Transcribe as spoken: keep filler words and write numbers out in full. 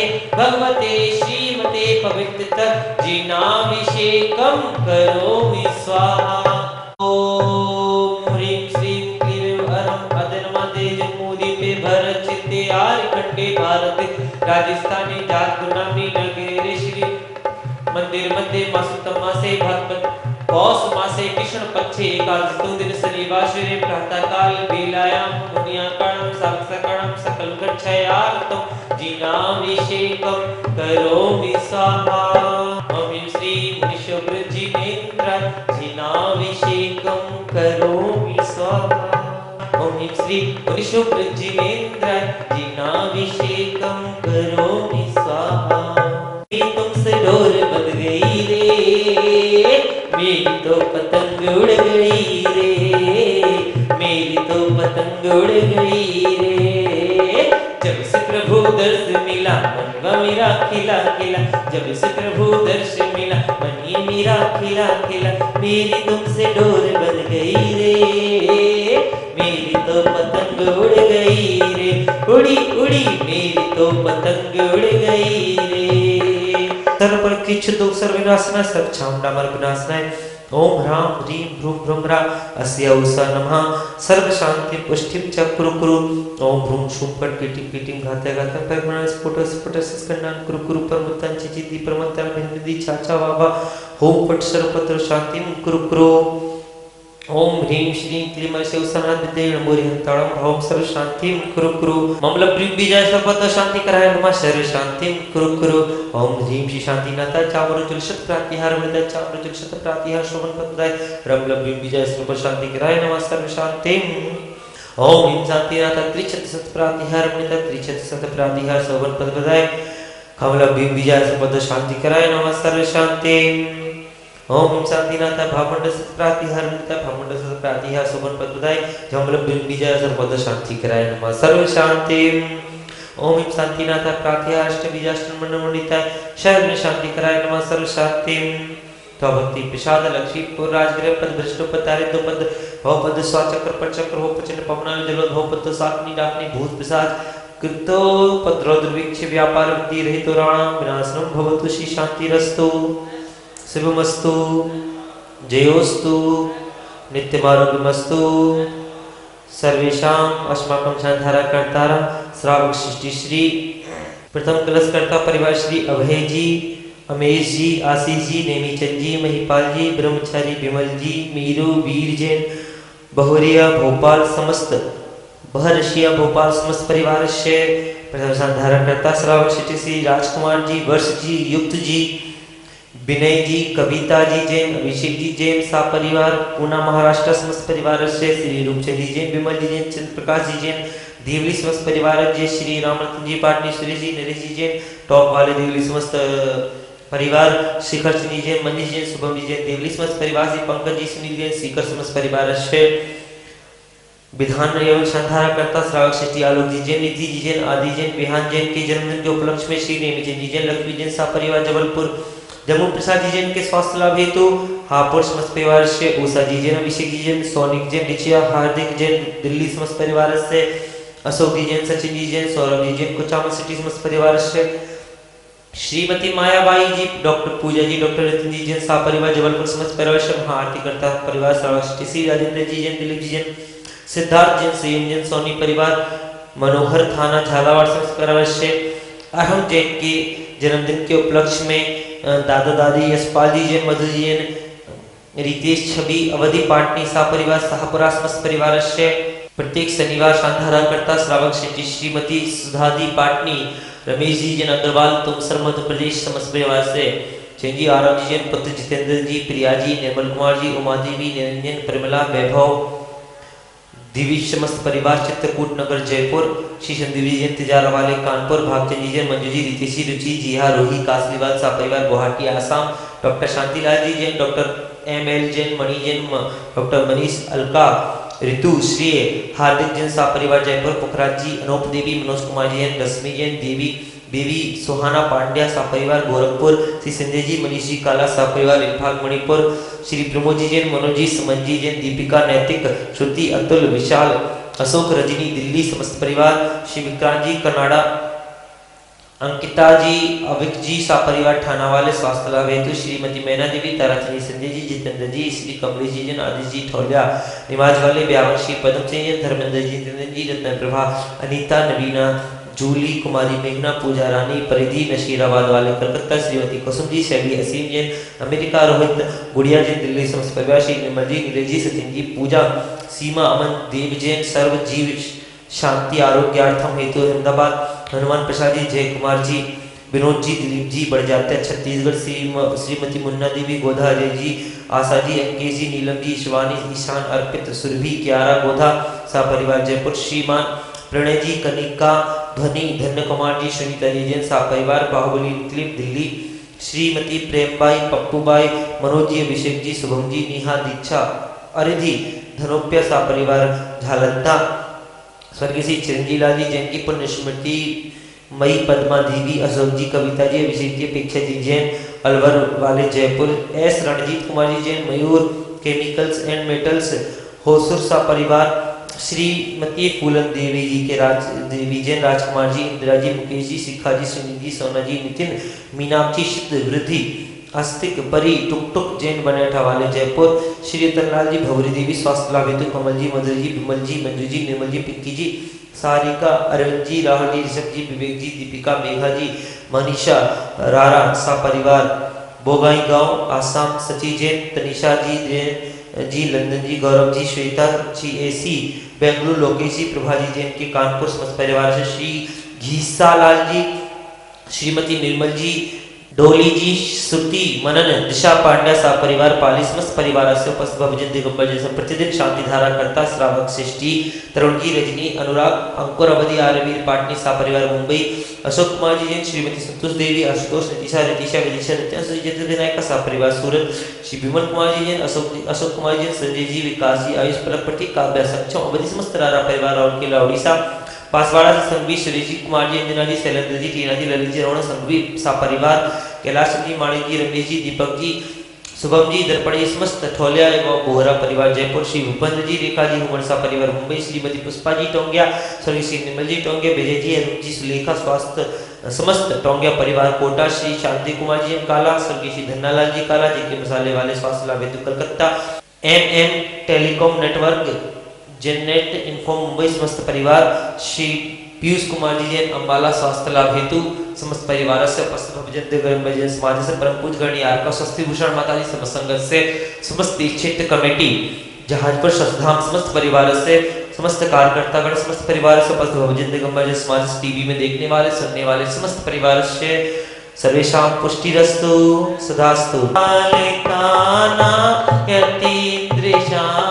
भगवते श्रीमते पवित्र जिनाभिषेकं करोमि स्वाहा। ओम ह्रीं श्रीं क्लीं हरं अदन्मते जन्मोदीपे भरचित्ते आर्यखण्डे भारते राजस्थाने जातपुरनाम्नि नगरे श्री मंदिर मध्ये मासोत्तम मासे भाद्रपद पौष मासे कृष्ण पक्षे एकादशो दिन शनिवार प्रातः काल बेलायां पुण्याकरणं साक्षकरणं सकल गच्छयार्तं जिनाभिषेकं करोमि स्वाहा। ओम श्री मुनिशोभृजिनेन्द्र जिनाभिषेकं करोमि स्वाहा। ओम श्री मुनिशोभृजिनेन्द्र जिनाभिषेकं करोमि स्वाहा। तुमसे डोर बंध गई रे, मेरी तो पतंग उड़ गई रे, मेरी तो पतंग उड़ गई रे। जब से प्रभु दर्श मिला मनवा मेरा खिला खिला, जब से प्रभु दर्श मिला मन ये मेरा खिला खिला। मेरी तुमसे डोर बंध गई रे, मेरी तो पतंग उड़ गई रे, उड़ी उड़ी मेरी तो पतंग उड़ गई रे। सर्व किच्छ दुख सर्वनाशनाय सर्वक्षामडामर विनाशनाय ओम ह्रां ह्रीं भ्रूं भ्रूंभ्रा अस्या उषा नमः। सर्व शांति पुष्टिं च कुरु कुरु। ओम भ्रूं शूं फट् कीटिं कीटिं घातय घातय परमणः स्फुट स्फुट स्कन्नान् कुरु कुरु परमत्तां चिचिति परमत्तां भिन्नविधि चाचा वावा। ओम फट् सर्वत्र शांतिं कुरु कुरु। ओम ह्रीं श्रीं क्लीं शिवसनाथ विद्ये मोरि हंताणं भवं सर्व शांतिं कुरु कुरु। मम लभ्रीं बीजाय सर्वत्र शांति कराय नमः सर्व शांतिं कुरु कुरु। ओम ह्रीं श्री शांतिनाथाय चामर जुलशत प्रातिहार वृदाय चामर जुलशत प्रातिहार शोभन पदाय रम लभ्रीं बीजाय सर्व शांति कराय नमः सर्व शांतिं। ओम ह्रीं शांतिनाथाय त्रिशत शत प्रातिहार वृदाय त्रिशत शत प्रातिहार शोभन पदाय खम लभ्रीं बीजाय सर्व शांति कराय नमः सर्व शांतिं। ओम शांतिनाथ भामंड सत प्रातिहार नित्य भामंड सत प्रातिहार शोभन पदाय जमल बीजाय सर्वद शांति कराय नमः सर्व शांति। ओम शांतिनाथ प्रातिहार अष्ट बीजाष्टम मंडलिताय शरण शांति कराय नमः सर्व शांति। तो भक्ति प्रसाद लक्ष्मीपुर राजगृह पद भ्रष्टोपतारे दो पद भव पद स्वाचक्र पर चक्र हो पचन पवनाल जलोद हो पद सातनी डाकनी भूत पिशाच कृतो पद्रोद्रवीक्ष व्यापार वृत्ति रहितो राणा विनाशनम भवतु श्री शांतिरस्तु शुभमस्तु जयोस्तु नित्यमारोग्यमस्तु। सर्वेषाम् अस्माकं शांधारा कर्तारा श्रावक सृष्टि श्री प्रथम कलश कर्ता परिवार श्री अभय जी, अमेश जी, आशीष जी, नेमीचंद जी, महिपाल जी, ब्रह्मचारी विमल जी, मीरू, वीर जैन, बहुरिया भोपाल समस्त बहरशिया भोपाल समस्त परिवार से प्रथम शांधारा कर्ता श्रावक सृष्टि श्री राजकुमार जी, वर्ष जी, युक्त जी, विनय जी, कविता जी जैन, अभिषेक जी जैन, सा परिवार पूना महाराष्ट्र समस्त परिवार से श्री रूपचंद जी जैन, विमल जी जैन, चंद्र प्रकाश जी जैन, देवली समस्त परिवार जय श्री रामरतन जी पाटनी, सुरेश जी, नरेश जी जैन, टॉप वाले देवली समस्त परिवार, शिखर जी जैन, मनीष जैन, शुभम जी जैन, देवली समस्त परिवार से पंकज जी, सुनील जैन, शिखर समस्त परिवार से विधान एवं शांधारा करता श्रावक सृष्टि आलोक जी जैन, निधि जी जैन, आदि जैन, विहान जैन के जन्मदिन के उपलक्ष्य में श्री नेमीचंद जी जैन, लक्ष्मी जैन, सा परिवार जबलपुर जम्मू प्रसाद जी जैन के स्वास्थ्य लाभ हेतु हापुड़ समस्त परिवार से उषा जी जैन, अभिषेक जी जैन, सोनिक जैन, रिचिया, हार्दिक जैन, दिल्ली समस्त परिवार से अशोक जी जैन, सचिन जी जैन, सौरभ जी जैन, कुचामन सिटी समस्त परिवार से श्रीमती मायाबाई जी, डॉक्टर पूजा जी, डॉक्टर रतन जी जैन, सा परिवार जबलपुर समस्त परिवार से महाआरती करता परिवार श्रावक श्री राजेंद्र जी जैन, दिलीप जी जैन, सिद्धार्थ जैन, संयम जैन, सोनी परिवार मनोहर थाना झालावाड़ समस्त परिवार से अहम जैन के जन्मदिन के उपलक्ष्य में दादा दादी यशपाल जी जैन, मधु जी जैन, रितेश छवि, अवधि पाटनी, सा परिवार शाहपुरा समस्त परिवार से प्रत्येक शनिवार शांधारा करता श्रावक सृष्टि श्रीमती सुधादी पाटनी, रमेश जी जैन अग्रवाल तुमसर मध्य प्रदेश समस्त परिवार से जैन जी, आरव जी जैन, पुत्र जितेंद्र जी, प्रिया जी, निर्मल कुमार जी, उमा देवी, निरंजन, परिमला, वैभव, दिव्य समस्त परिवार चित्रकूट नगर जयपुर, श्री संदीप जी जैन तिजारा वाले कानपुर, भागचंद जी जैन, मंजू जी, रितेशी, रुचि, जिहा, रोही, कासलीवाल, सा परिवार Guwahati Assam, doctor Shantilal ji Jain, doctor M L Jain, Mani Jain, doctor Manish, Alka, Ritu, Shrey, Hardik Jain, सा परिवार जयपुर, पुखराज जी, अनूप देवी, मनोज कुमार जी जैन, रश्मि जैन, देवी देवी सुहाना पांड्या, सा परिवार गोरखपुर, श्री संजय जी, मनीष जी काला, सा परिवार इन्फाग मणिपुर, श्री प्रमोद जी जैन, मनोज जी, समन जी जैन, दीपिका, नैतिक, श्रुति, अतुल, विशाल, अशोक, रजनी, दिल्ली समस्त परिवार, श्री विक्रांत जी कनाडा, अंकिता जी, अविक जी, सापरिवार ठाना वाले स्वास्थ्य लाभ हेतु श्रीमती मैना देवी, ताराचंदी संजय जी, जितेंद्र जी, श्री कमलेश जी जन, आदिश जी ठौलिया, निवाज वाले ब्यावन, श्री पदम सिंह जन, धर्मेंद्र जी, जितेंद्र जी, रत्न प्रभा, अनीता, नवीना, जूली कुमारी, मेघना, पूजा रानी, परिधि, नशीराबाद वाले कलकत्ता, श्रीमती कुसुम जी, शैली, असीम जैन, अमेरिका, रोहित, गुड़िया जैन, दिल्ली, समस्त परिवार, श्री निर्मल जी, नीरज जी, सचिन जी, पूजा, सीमा, अमन, देव जैन, सर्व जीव शांति आरोग्यार्थम हेतु अहमदाबाद, हनुमान प्रसाद जी, जय कुमार जी, विनोद जी, दिलीप जी, बढ़ जाते हैं छत्तीसगढ़, श्रीमती मुन्ना देवी, गोधा अजय जी, आशा जी, अंकेश जी, नीलम जी, शिवानी, ईशान, अर्पित, सुरभि, क्यारा, गोधा, सापरिवार जयपुर, श्रीमान प्रणय जी, कनिका, ध्वनि, धन्य कुमार जी, सुनीता जी जैन, सापरिवार बाहुबली क्लिप दिल्ली, श्रीमती प्रेमबाई, पप्पूबाई, मनोज जी, अभिषेक जी, शुभम जी, नेहा, दीक्षा, अरिधि, धनोप्य, सापरिवार झालंदा, स्वर्गीय श्री चिरंजीव लाल जी जैन की पुण्य स्मृति, मई पद्मा देवी, अशोक जी, कविता जी, अभिषेक जी, अपेक्षा जी जैन, अलवर वाले Jaipur, S Ranjit Kumar ji Jain, Mayur chemicals and metals, Hosur सा परिवार, श्रीमती फूलन देवी जी के राज देवी जैन, राजकुमार जी, इंदिरा जी, मुकेश जी, शिखा जी, सुनील जी, सोना जी, नितिन, मीनाक्षी, सिद्ध, वृद्धि, अस्तिक, परी, टुक टुक जैन, बनेठा वाले जयपुर, श्री रतनलाल जी, भवरी देवी, स्वास्थ्य लाभ हेतु कमल जी, मधुर जी, विमल जी, मंजू जी, निर्मल जी, पिंकी जी, सारिका, अरविंद जी, राहुल जी, ऋषभ जी, विवेक जी, दीपिका, मेघा जी, मनीषा, रारा, सा परिवार, बोगाई गांव, आसाम, सची जैन, तनिषा जी जैन जी, लंदन जी, गौरव जी, श्वेता जी, एसी, बेंगलुरु, लोकेश जी, प्रभा जी जैन के कानपुर, समस्त परिवार से श्री घीसा लाल जी, श्रीमती निर्मल जी, डोली जी, श्रुति, मनन, दिशा पांड्या, सा परिवार पाली, समस्त परिवार से उपस्थित भजन दिगंबर जैसे प्रतिदिन शांति धारा करता श्रावक सृष्टि, तरुण जी, रजनी, अनुराग, अंकुर, अवधि, आरवीर, पाटनी, सा परिवार मुंबई, अशोक कुमार जी जैन, श्रीमती संतोष देवी, आशुतोष, नितिशा, रितिशा, विदिशा, नित्यांशु जी, विनायक, सा परिवार सूरत, श्री विमल कुमार जी जैन, अशोक अशोक कुमार जी, संजय जी, विकास जी, आयुष प्रपति, काव्य, सक्षम, अवधि, समस्त रारा परिवार और किला उड़ीसा, पासवाड़ा से संघवी, सुरेश जी, कुमार जी, अंजना जी, शैलेंद्र जी, टीना जी, ललित जी, रोहन, संघवी, सा परिवार, कैलाश जी, माणिक जी, रमेश जी, दीपक जी, शुभम जी, दर्पण जी, समस्त ठोलिया एवं बोहरा परिवार जयपुर, श्री भूपेंद्र जी, रेखा जी, हुमर, सा परिवार मुंबई, श्रीमती पुष्पा जी टोंगिया, स्वर्गीय श्री निर्मल जी टोंगे, विजय जी, अरुण जी, सुलेखा, स्वास्थ्य समस्त टोंगिया परिवार कोटा, श्री शांति कुमार जी काला, स्वर्गीय श्री धन्नालाल जी काला, जेके मसाले वाले स्वास्थ्य लाभ हेतु Calcutta, M M telecom network, Genet info Mumbai, समस्त परिवार, श्री पीयूष कुमार जी जैन, अंबाला, स्वास्थ्य लाभ हेतु समस्त परिवार से उपस्थित भजन दिगंबर समाज से परम पूज्य गणनीय आर का स्वस्ति भूषण माता जी समस्त संगत से समस्त क्षेत्र कमेटी जहाजपुर शस्धाम समस्त परिवार से समस्त कार्यकर्तागण समस्त परिवार से उपस्थित भजन दिगंबर समाज टीवी में देखने वाले सुनने वाले समस्त परिवार से सर्वेषां पुष्टिरस्तु सदास्तु। कालिकाना यतीन्द्रिशा